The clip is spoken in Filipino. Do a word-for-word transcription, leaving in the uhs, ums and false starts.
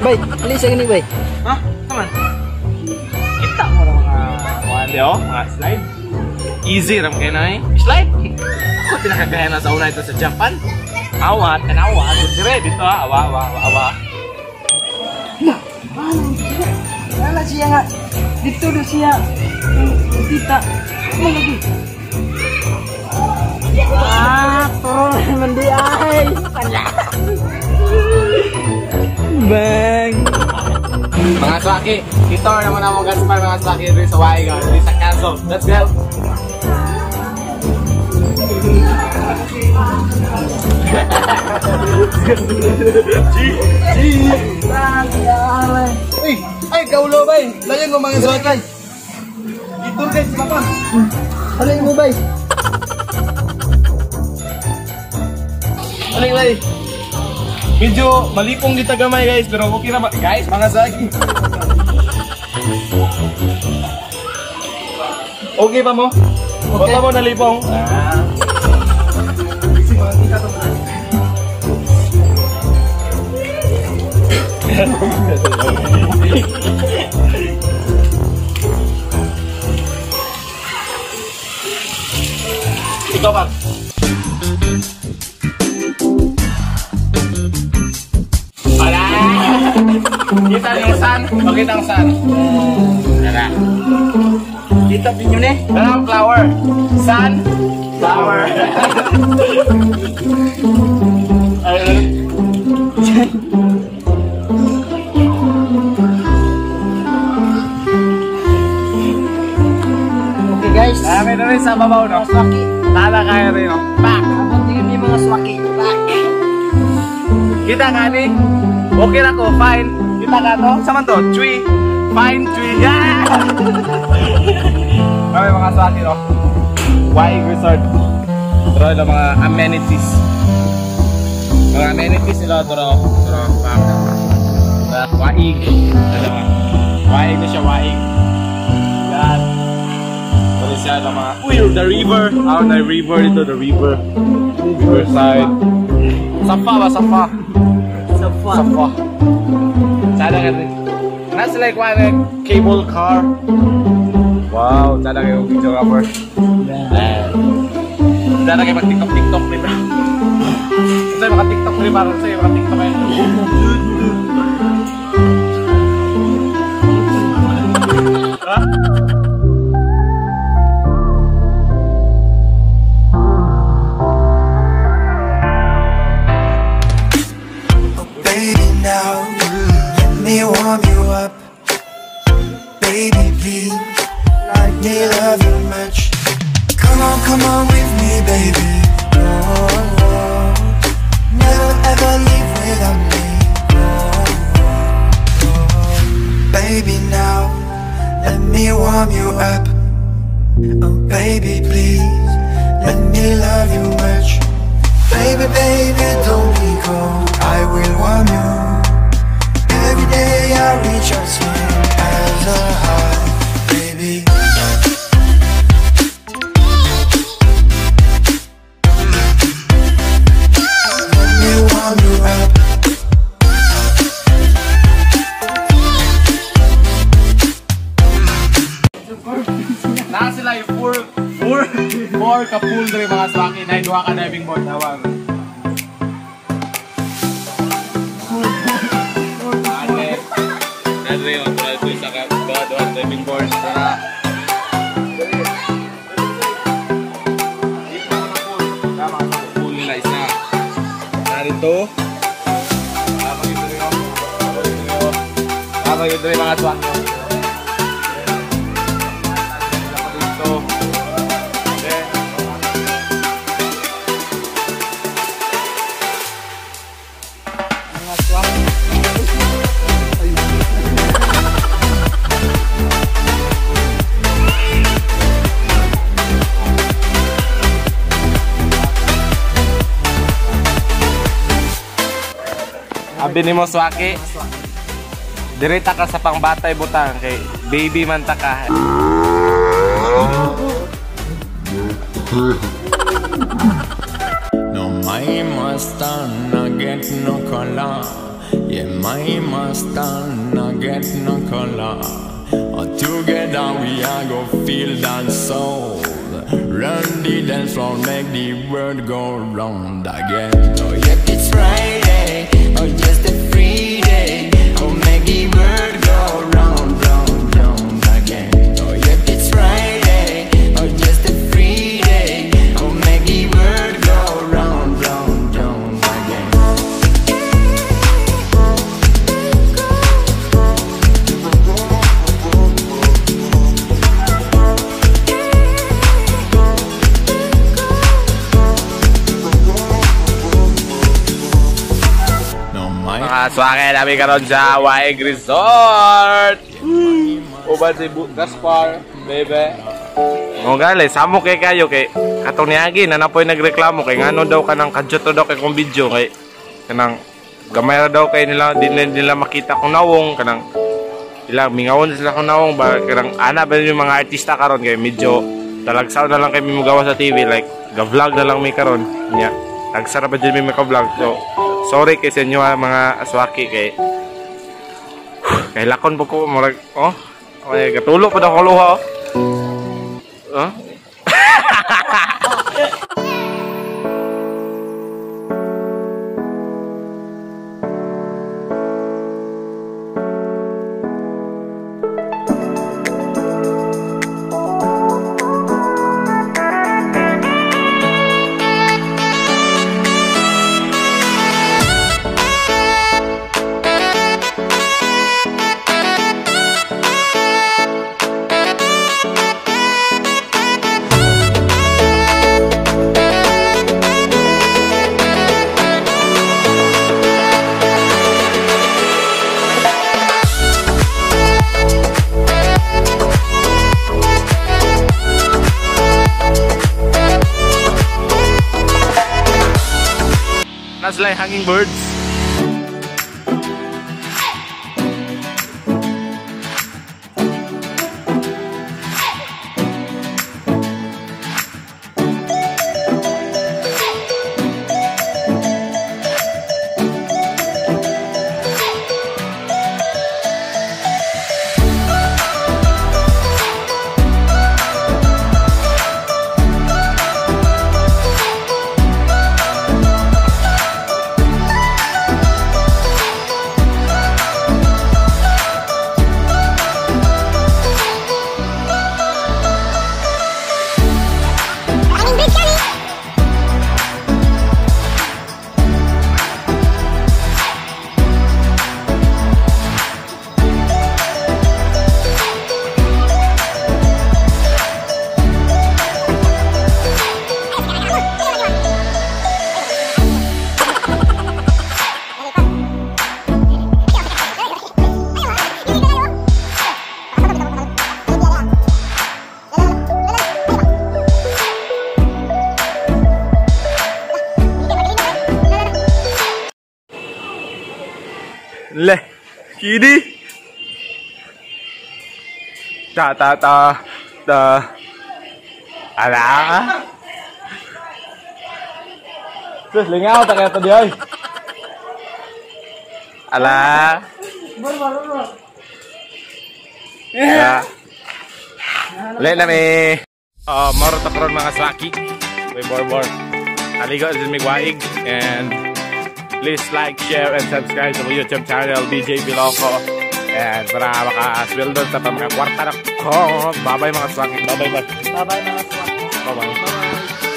bay. Ali sa gini bay. Ha? Naman. Kita mo na mga wali oh, mga slide. Easy ram kayo na eh. Slide. Ako pinakagaya na sa una ito sa Japan. Awa, tanawa. Dire dito ha. Awa, awa, awa, awa. Wala siya nga. Dito do siya. Kita. Ano lagi? Ah, tol naman di ay. Bang. Mga swaki, ito naman ang mga gaspar mga swaki dito sa Waiga, dito sa Castle. Let's go! Uy, ay kaulo bay. Layan mo mga swaki. Ito guys, papa. Layan mo bay. Aling bay. Medyo malipong kita gamay guys, pero okay na ba? Guys, mga swaki. Okay pa mo? Okay pa mo nalipong? Ah. Ikaw ba? Wala! Kita niyo sun? Pakita ang sun. Wala. Kita pinyo ni. Wala ang flower. Sun, flower. Okay guys. Dami na rin sa babaw, no? Swaki. Tala kaya rin, no? Pak! Abang tingin yung mga swaki. Pak. Kita ka ni? Okay na ko, fine. Kita ka to? Saman to? Tree. Fine tree. Yeah! Kami mga swaki, no? Waig Resort. Pero ito mga amenities. Mga amenities nila ito, no? Ito, no? Pak. Waig. Ito, no? Waig na siya, waig. Yan. Ito siya, no? Mga... Uy, the river. Oh, the river dito, the river. Riverside. Safa ba? Safa. Safa. Safa. Sana ka rin. Nasa like one cable car. Wow, sana kayo videographer. Sana kayo mag-tiktok tiktok ni bro. Kasi maka-tiktok ni bro. Kasi maka-tiktok kayo. Ha? Me warm you up, baby please, let me love you much. Come on, come on with me baby, oh, oh. Never ever leave without me, oh, oh. Baby now, let me warm you up, oh baby please, let me love you much. Baby, baby don't be cold, I will warm you. Every day I reach out to you as a heart, baby. Let me warm you up. Naka sila yung four, four, four ka-pool rin mga swaki na iduha ka diving board nawag. Andre, yung tulad ko isa ka doon, diving board. Tara. Dito ako na pool. Tama, pool nila isa. Narito. Tama yun rin ako. Tama yun rin mga swak. Dito. Mga swaki. Abi ni mo swaki. Direta ka sa pangbatay butang kay baby man ta ka. No mai mastana get no kala Yeah, my stand I get no color. Together we are go feel that soul. Run the dance floor, make the world go round again. Oh yeah, it's Friday, oh just a free day. Oh make the world go round, round, round again. Oh yeah, it's Friday, oh just a free day. Oh make the world go round, round, round again. Mga swake namin karon sa Waig Resort. Uban si Gaspar, baby. O gali, samo kay kayo kay katong niagi na napoy nagreklamo kay ngano daw kanang kadyot daw kay kong video kay kanang gamay ra daw kay nila din nila makita kung nawong kanang ilang mingawon sila kung nawong ba kanang ana ba yung mga artista karon kay medyo talagsaw na lang kay mimugawa sa T V like ga-vlog na lang mi karon nya. Tagsara ba dyan mi maka-vlog so sorry kay sa inyo mga aswaki kay kay lakon po ko murag oh ay gatulo pa daw ko luha oh. Huh? Like hanging birds. Le, kini. Ta ta ta ta. Ala. Terus lingaw ta kaya to di ay. Ala. Ya. Le na mi. Oh, maro ta karon mga swaki. Way borbor. Aligo din mi Waig and please like, share, and subscribe to my YouTube channel, D J Biloco. And para makasweldo sa mga kwarta na ko. Bye-bye mga swaki. Bye-bye. Bye-bye mga swak. Bye-bye.